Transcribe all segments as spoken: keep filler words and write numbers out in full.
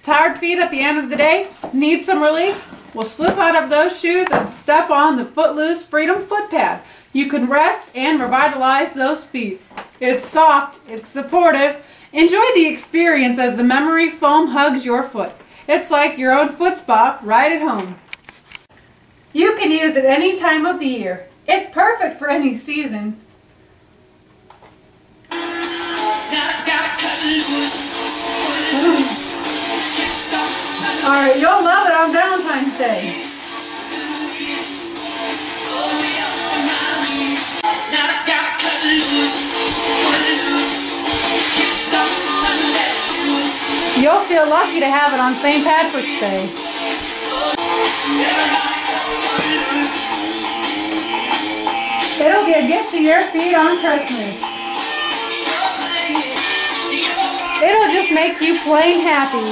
Tired feet at the end of the day? Need some relief? Well, slip out of those shoes and step on the Footloose Freedom Foot Pad. You can rest and revitalize those feet. It's soft, it's supportive. Enjoy the experience as the memory foam hugs your foot. It's like your own foot spa right at home. You can use it any time of the year. It's perfect for any season. Alright, you'll love it on Valentine's Day. You'll feel lucky to have it on Saint Patrick's Day. It'll be a gift to your feet on Christmas. It'll just make you plain happy.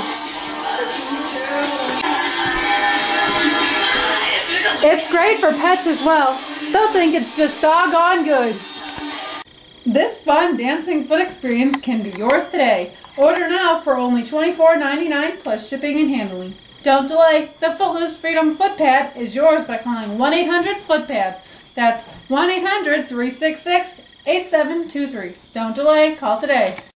It's great for pets as well. They'll think it's just doggone good. This fun dancing foot experience can be yours today. Order now for only twenty-four ninety-nine plus shipping and handling. Don't delay. The Footloose Freedom Foot Pad is yours by calling one eight hundred foot pad. That's one eight hundred, three six six, eight seven two three. Don't delay. Call today.